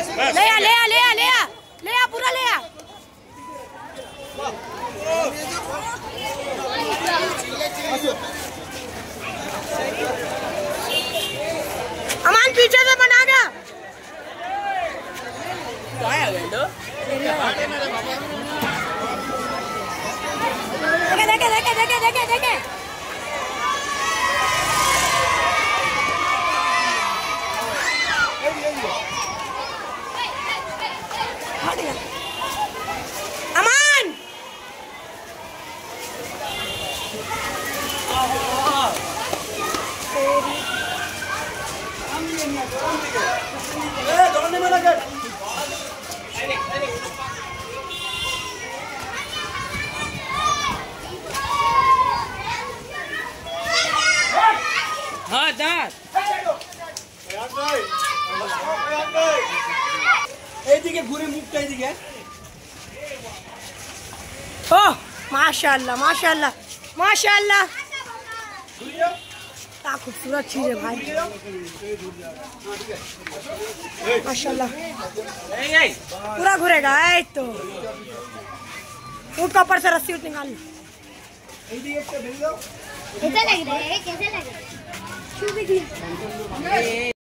ले आ ले आ ले आ ले आ ले आ पूरा ले आ। अमान पीछे से बना गया। देखे देखे देखे देखे देखे अमान हाँ दांत এইদিকে ঘুরে মুখটা এইদিকে। ओह माशाल्लाह माशाल्लाह माशाल्लाह क्या खूबसूरत चीज है भाई माशाल्लाह। पूरा घूरेगा है तो ऊँट का ऊपर से रस्सी उठ निकाल लो। कैसे लग रहा है कैसे लग रहा है